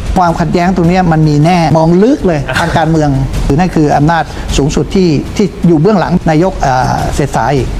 ความขัดแย้งตรงนี้มันมีแน่มองลึกเลยทางการเมืองหรือนั่นคืออำนาจสูงสุดที่อยู่เบื้องหลังนายกเศรษฐาอีก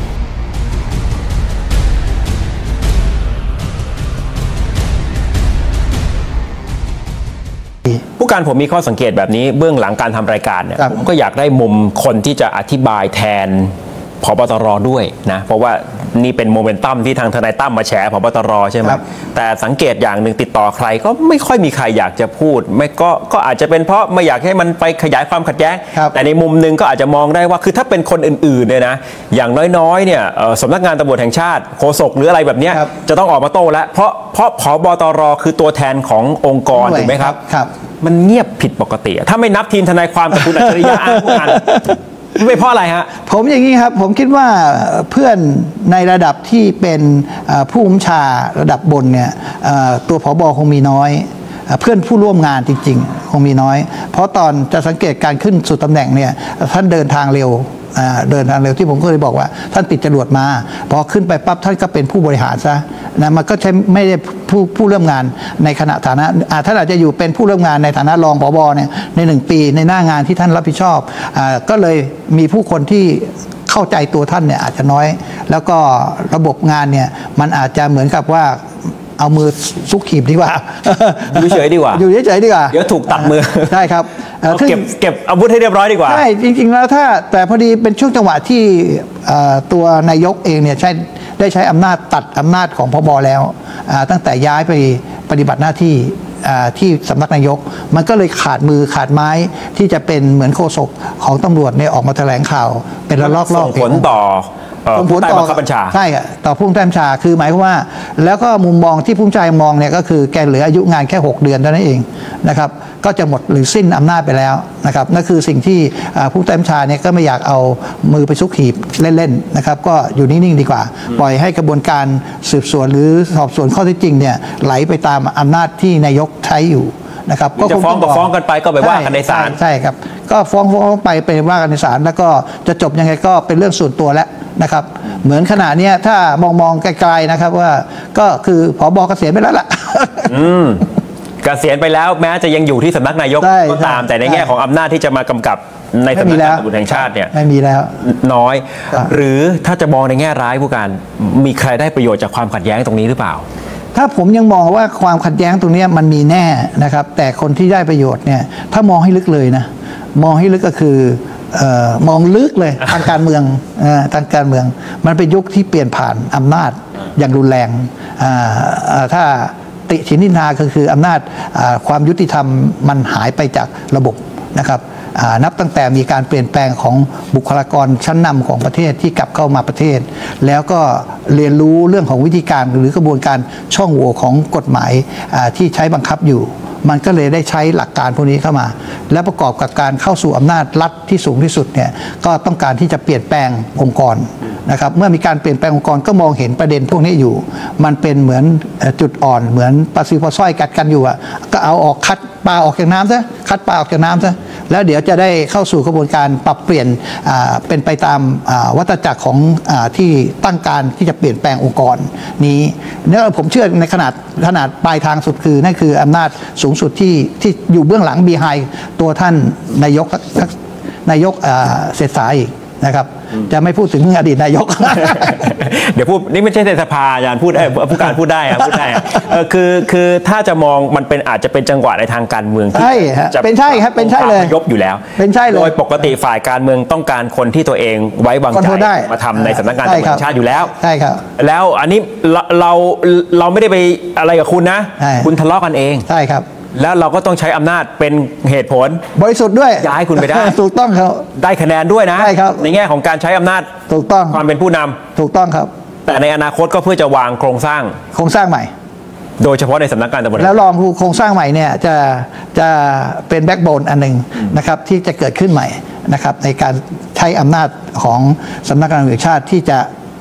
ผู้การผมมีข้อสังเกตแบบนี้เบื้องหลังการทำรายการเนี่ยผมก็อยากได้มุมคนที่จะอธิบายแทนผบตรด้วยนะเพราะว่านี่เป็นโมเมนตัมที่ทางทนายตั้มมาแฉผบตรใช่ไหมแต่สังเกตอย่างหนึ่งติดต่อใครก็ไม่ค่อยมีใครอยากจะพูดไม่ก็อาจจะเป็นเพราะไม่อยากให้มันไปขยายความขัดแย้งแต่ในมุมหนึ่งก็อาจจะมองได้ว่าคือถ้าเป็นคนอื่นๆเนี่ยนะอย่างน้อยๆเนี่ยสำนักงานตำรวจแห่งชาติโฆษกหรืออะไรแบบนี้จะต้องออกมาโต้แล้วเพราะผบตรคือตัวแทนขององค์กรถูกไหมครับมันเงียบผิดปกติถ้าไม่นับทีมทนายความกับคุณอัจฉริยะผู้การไม่เพราะอะไรฮะผมอย่างนี้ครับผมคิดว่าเพื่อนในระดับที่เป็นผู้บัญชาระดับบนเนี่ยตัวผบ.คงมีน้อยเพื่อนผู้ร่วมงานจริงๆคงมีน้อยเพราะตอนจะสังเกตการขึ้นสู่ตำแหน่งเนี่ยท่านเดินทางเร็วที่ผมก็เลยบอกว่าท่านติดจรวดมาพอขึ้นไปปั๊บท่านก็เป็นผู้บริหารซะนะมันก็ใช้ไม่ได้ผู้เริ่มงานในขณะฐานะท่านอาจจะอยู่เป็นผู้เริ่มงานในฐานะรองผบ.เนี่ยใน1 ปีในหน้างานที่ท่านรับผิดชอบก็เลยมีผู้คนที่เข้าใจตัวท่านเนี่ยอาจจะน้อยแล้วก็ระบบงานเนี่ยมันอาจจะเหมือนกับว่าเอามือซุกขีบดีกว่าอยู่เฉยดีกว่าอยู่เฉยดีกว่าเดี๋ยวถูกตัดมือใช่ครับเก็บอาวุธให้เรียบร้อยดีกว่าใช่จริงๆแล้วแต่พอดีเป็นช่วงจังหวะที่ตัวนายกเองเนี่ยได้ใช้อำนาจตัดอำนาจของผบ.แล้วตั้งแต่ย้ายไปปฏิบัติหน้าที่ที่สำนักนายกมันก็เลยขาดมือขาดไม้ที่จะเป็นเหมือนโฆษกของตำรวจเนี่ยออกมาแถลงข่าวเป็นระลอกส่งผลต่อผู้ใต้บังคับบัญชาใช่ต่อผู้ใต้บัญชาคือหมายความว่าแล้วก็มุมมองที่ผู้ใต้มองเนี่ยก็คือแกเหลืออายุงานแค่6 เดือนเท่านั้นเองนะครับก็จะหมดหรือสิ้นอำนาจไปแล้วนะครับนั่นคือสิ่งที่ผู้ใต้บัญชาเนี่ยก็ไม่อยากเอามือไปซุกหีบเล่นๆนะครับก็อยู่นิ่งๆดีกว่าปล่อยให้กระบวนการสืบสวนหรือสอบสวนข้อเท็จจริงเนี่ยไหลไปตามอำนาจที่นายกใช้อยู่นะครับก็จะฟ้องกันไปก็ไปว่ากันในศาลใช่ครับก็ฟ้องไปว่ากันในศาลแล้วก็จะจบยังไงก็เป็นเรื่องส่วนตัวแล้วนะครับเหมือนขณะนี้ถ้ามองไกลๆนะครับว่าก็คือผบ.เกษียณไปแล้วล่ะเกษียณไปแล้วแม้จะยังอยู่ที่สำนักนายกก็ตามแต่ในแง่ของอำนาจที่จะมากำกับในสำนักงานตำรวจแห่งชาติเนี่ยไม่มีแล้วน้อยหรือถ้าจะมองในแง่ร้ายผู้การมีใครได้ประโยชน์จากความขัดแย้งตรงนี้หรือเปล่าถ้าผมยังมองว่าความขัดแย้งตรงนี้มันมีแน่นะครับแต่คนที่ได้ประโยชน์เนี่ยถ้ามองให้ลึกเลยนะมองให้ลึกก็คือมองลึกเลยทางการเมืองมันเป็นยุคที่เปลี่ยนผ่านอำนาจอย่างรุนแรงถ้าติฉินนินทาคืออำนาจความยุติธรรมมันหายไปจากระบบนะครับนับตั้งแต่มีการเปลี่ยนแปลงของบุคลากรชั้นนำของประเทศที่กลับเข้ามาประเทศแล้วก็เรียนรู้เรื่องของวิธีการหรือกระบวนการช่องโหว่ของกฎหมายที่ใช้บังคับอยู่มันก็เลยได้ใช้หลักการพวกนี้เข้ามาและประกอบกับการเข้าสู่อำนาจรัฐที่สูงที่สุดเนี่ยก็ต้องการที่จะเปลี่ยนแปลงองค์กรนะครับเมื่อมีการเปลี่ยนแปลงองค์กรก็มองเห็นประเด็นพวกนี้อยู่มันเป็นเหมือนจุดอ่อนเหมือนปลาซิวปลาสร้อยกัดกันอยู่ก็เอาออกคัดปลาออกจากน้ำซะคัดปลาออกจากน้ำซะแล้วเดี๋ยวจะได้เข้าสู่กระบวนการปรับเปลี่ยนเป็นไปตามวัฏจักรของที่ตั้งการที่จะเปลี่ยนแปลงองค์กรนี้เนี่ยผมเชื่อในขนาดปลายทางสุดคือนั่นคืออำนาจสูงสุดที่อยู่เบื้องหลังบีไฮตัวท่านนายกเศรษฐาอีกนะครับจะไม่พูดถึงอดีตนายกเดี๋ยวพูดนี่ไม่ใช่ในสภาอาจารย์พูดผู้การพูดได้คือถ้าจะมองมันเป็นอาจจะเป็นจังหวะในทางการเมืองที่เป็นใช่ครับเป็นใช่เลยยบอยู่แล้วเป็นใช่เลยโดยปกติฝ่ายการเมืองต้องการคนที่ตัวเองไว้วางใจมาทำในสำนักงานตำรวจแห่งชาติอยู่แล้วใช่ครับแล้วอันนี้เราไม่ได้ไปอะไรกับคุณนะคุณทะเลาะกันเองใช่ครับแล้วเราก็ต้องใช้อำนาจเป็นเหตุผลบริสุทธิ์ด้วยย้ายคุณไปได้ถูกต้องครับได้คะแนนด้วยนะในแง่ของการใช้อำนาจถูกต้องความเป็นผู้นำถูกต้องครับแต่ในอนาคตก็เพื่อจะวางโครงสร้างใหม่โดยเฉพาะในสำนักงานตำรวจแล้วลองโครงสร้างใหม่เนี่ยจะเป็นแบ็กโบนอันหนึ่งนะครับที่จะเกิดขึ้นใหม่นะครับในการใช้อำนาจของสำนักงานตำรวจแห่งชาติที่จะ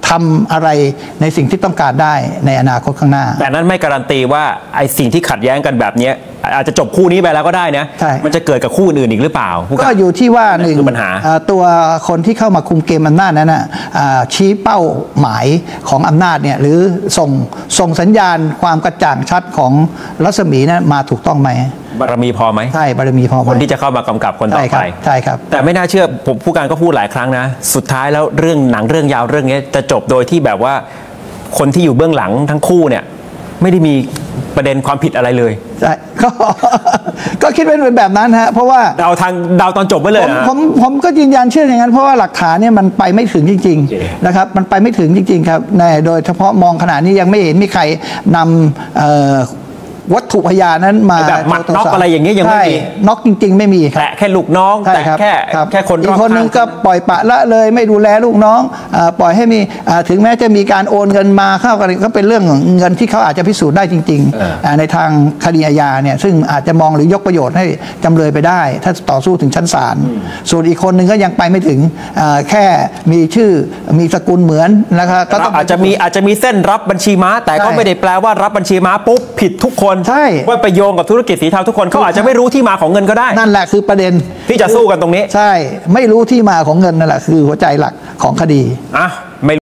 ทำอะไรในสิ่งที่ต้องการได้ในอนาคตข้างหน้าแต่นั้นไม่การันตีว่าไอ้สิ่งที่ขัดแย้งกันแบบนี้อาจจะจบคู่นี้ไปแล้วก็ได้นะมันจะเกิดกับคู่อื่นอีกหรือเปล่าก็อยู่ที่ว่าหนึ่งปัญหาตัวคนที่เข้ามาคุมเกมอำนาจนั้นชี้เป้าหมายของอำนาจเนี่ยหรือส่งสัญญาณความกระจ่างชัดของรัศมีนั้นมาถูกต้องไหมบารมีพอไหมใช่บารมีพอไหมคนที่จะเข้ามากำกับคนต่อไปใช่ครับแต่ไม่น่าเชื่อผมผู้การก็พูดหลายครั้งนะสุดท้ายแล้วเรื่องหนังเรื่องยาวเรื่องนี้จะจบโดยที่แบบว่าคนที่อยู่เบื้องหลังทั้งคู่เนี่ยไม่ได้มีประเด็นความผิดอะไรเลยใช่ก็คิดเป็นแบบนั้นฮะเพราะว่าดาวตอนจบไปเลยนะผมก็ยืนยันเชื่ออย่างนั้นเพราะว่าหลักฐานเนี่ยมันไปไม่ถึงจริงๆนะครับมันไปไม่ถึงจริงๆครับโดยเฉพาะมองขนาดนี้ยังไม่เห็นมีใครนำวัตถุพยานนั้นมาแบบมัดน็อกอะไรอย่างเงี้ยยังไม่มีน็อกจริงๆไม่มีแต่แค่ลูกน้องแต่แค่คนรอบข้างอีกคนนึงก็ปล่อยปะละเลยไม่ดูแลลูกน้องปล่อยให้มีถึงแม้จะมีการโอนเงินมาเข้ากันก็เป็นเรื่องเงินที่เขาอาจจะพิสูจน์ได้จริงๆในทางคดีอาญาเนี่ยซึ่งอาจจะมองหรือยกประโยชน์ให้จำเลยไปได้ถ้าต่อสู้ถึงชั้นศาลส่วนอีกคนนึงก็ยังไปไม่ถึงแค่มีชื่อมีสกุลเหมือนนะครับก็อาจจะมีเส้นรับบัญชีม้าแต่ก็ไม่ได้แปลว่ารับบัญชีม้าปุ๊บผิดทุกคนใช่ว่าไปโยงกับธุรกิจสีเทาทุกคนเขาอาจจะไม่รู้ที่มาของเงินก็ได้นั่นแหละคือประเด็นที่จะสู้กันตรงนี้ใช่ไม่รู้ที่มาของเงินนั่นแหละคือหัวใจหลักของคดีไม่